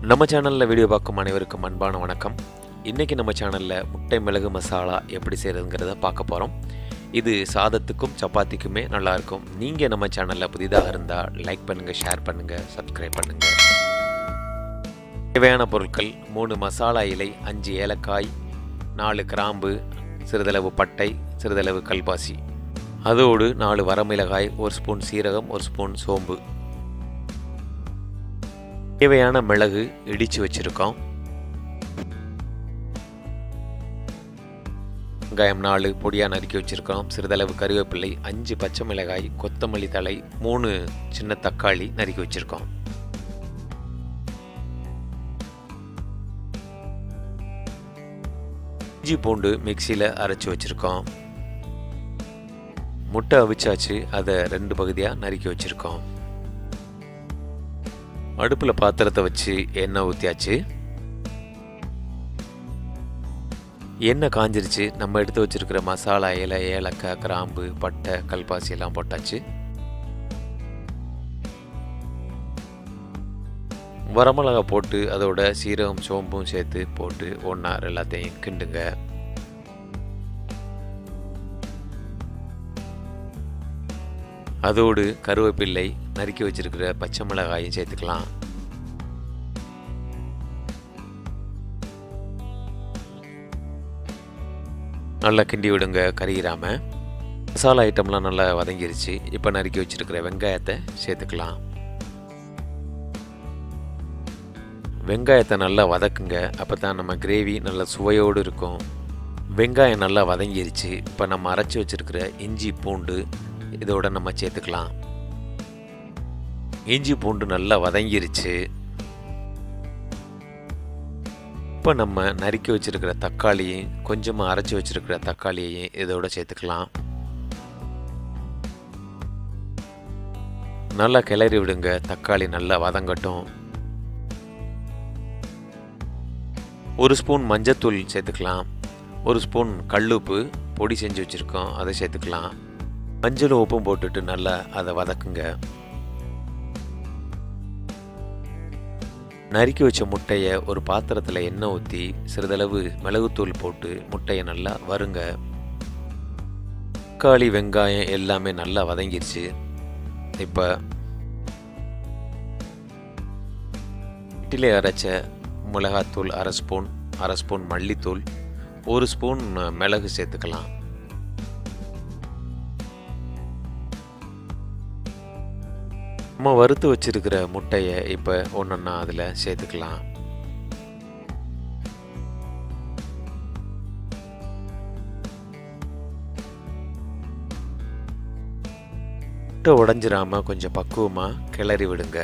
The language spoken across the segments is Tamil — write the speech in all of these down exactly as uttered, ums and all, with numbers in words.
நம்ம சேனலில் வீடியோ பார்க்கும் அனைவருக்கும் அன்பான வணக்கம். இன்றைக்கி நம்ம சேனலில் முட்டை மிளகு மசாலா எப்படி செய்கிறதுங்கிறத பார்க்க போகிறோம். இது சாதத்துக்கும் சப்பாத்திக்குமே நல்லாயிருக்கும். நீங்கள் நம்ம சேனலில் புதிதாக இருந்தால் லைக் பண்ணுங்கள், ஷேர் பண்ணுங்கள், சப்ஸ்கிரைப் பண்ணுங்கள். தேவையான பொருட்கள்: மூணு மசாலா இலை, அஞ்சு ஏலக்காய், நாலு கிராம்பு, சிறிதளவு பட்டை, சிறிதளவு கல்பாசி, அதோடு நாலு வரமிளகாய், ஒரு ஸ்பூன் சீரகம், ஒரு ஸ்பூன் சோம்பு. தேவையான மிளகு இடித்து வச்சுருக்கோம். வெங்காயம் நாலு பொடியாக நறுக்கி வச்சுருக்கோம். சிறிதளவு கருவேப்பிலை, அஞ்சு பச்சை மிளகாய், கொத்தமல்லி தழை, மூணு சின்ன தக்காளி நறுக்கி வச்சுருக்கோம். இஞ்சி பூண்டு மிக்சியில் அரைச்சி வச்சுருக்கோம். முட்டை அவிச்சாச்சு, அதை ரெண்டு பகுதியாக நறுக்கி வச்சுருக்கோம். அடுப்பில் பாத்திரத்தை வச்சு எண்ணெய் ஊற்றியாச்சு. எண்ணெய் காஞ்சிருச்சு. நம்ம எடுத்து வச்சுருக்கிற மசாலா இலை, ஏலக்காய், கிராம்பு, பட்டை, கல்பாசி எல்லாம் போட்டாச்சு. வரமிளகா போட்டு அதோட சீரகம் சோம்பும் சேர்த்து போட்டு ஒன்றா எல்லாத்தையும் கிண்டுங்க. அதோடு கருவேப்பிள்ளை, நறுக்கி வச்சிருக்கிற பச்சை மிளகாயும் சேர்த்துக்கலாம். நல்லா கிண்டி விடுங்க, கறியிராம. மசாலா ஐட்டம்லாம் நல்லா வதங்கிருச்சு. இப்போ நறுக்கி வச்சிருக்கிற வெங்காயத்தை சேர்த்துக்கலாம். வெங்காயத்தை நல்லா வதக்குங்க, அப்போ தான் நம்ம கிரேவி நல்ல சுவையோடு இருக்கும். வெங்காயம் நல்லா வதங்கிருச்சு. இப்போ நம்ம அரைச்சி வச்சிருக்கிற இஞ்சி பூண்டு இதோட நம்ம சேர்த்துக்கலாம். இஞ்சி பூண்டு நல்லா வதங்கிருச்சு. இப்போ நம்ம நறுக்கி வச்சிருக்கிற தக்காளியும் கொஞ்சமாக அரைச்சி வச்சிருக்கிற தக்காளியையும் இதோட சேர்த்துக்கலாம். நல்லா கிளறி விடுங்க, தக்காளி நல்லா வதங்கட்டும். ஒரு ஸ்பூன் மஞ்சத்தூள் சேர்த்துக்கலாம். ஒரு ஸ்பூன் கல்லுப்பு பொடி செஞ்சு வச்சுருக்கோம், அதை சேர்த்துக்கலாம். மஞ்சளும் உப்பும் போட்டுட்டு நல்லா அதை வதக்குங்க. நறுக்கி வச்ச முட்டையை ஒரு பாத்திரத்தில் எண்ணெய் ஊற்றி சிறிதளவு மிளகுத்தூள் போட்டு முட்டையை நல்லா வறுங்க. தக்காளி வெங்காயம் எல்லாமே நல்லா வதங்கிருச்சு. இப்போ வீட்டிலே அரைச்ச மிளகாத்தூள் அரை ஸ்பூன், அரை ஸ்பூன் மல்லித்தூள், ஒரு ஸ்பூன் மிளகு சேர்த்துக்கலாம். நம்ம வறுத்து வச்சிருக்கிற முட்டையை இப்போ ஒன்றொன்னா அதில் சேர்த்துக்கலாம். முட்டை உடைஞ்சிராம கொஞ்சம் பக்குவமாக கிளறி விடுங்க.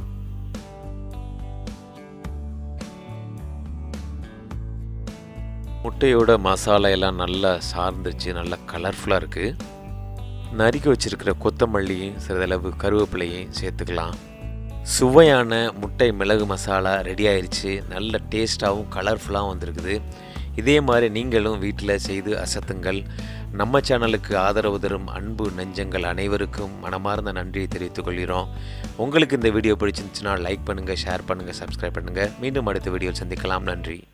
முட்டையோட மசாலா எல்லாம் நல்லா சார்ந்துச்சு, நல்லா கலர்ஃபுல்லாக இருக்குது. நறுக்கி வச்சிருக்கிற கொத்தமல்லியும் சிறிதளவு கருவேப்பிலையும் சேர்த்துக்கலாம். சுவையான முட்டை மிளகு மசாலா ரெடி ஆயிடுச்சு. நல்ல டேஸ்ட்டாகவும் கலர்ஃபுல்லாகவும் வந்திருக்குது. இதே மாதிரி நீங்களும் வீட்டில் செய்து அசத்துங்கள். நம்ம சேனலுக்கு ஆதரவு தரும் அன்பு நெஞ்சங்கள் அனைவருக்கும் மனமார்ந்த நன்றியை தெரிவித்துக் கொள்கிறோம். உங்களுக்கு இந்த வீடியோ பிடிச்சிருந்துச்சுன்னா லைக் பண்ணுங்கள், ஷேர் பண்ணுங்கள், சப்ஸ்கிரைப் பண்ணுங்கள். மீண்டும் அடுத்த வீடியோவில் சந்திக்கலாம். நன்றி.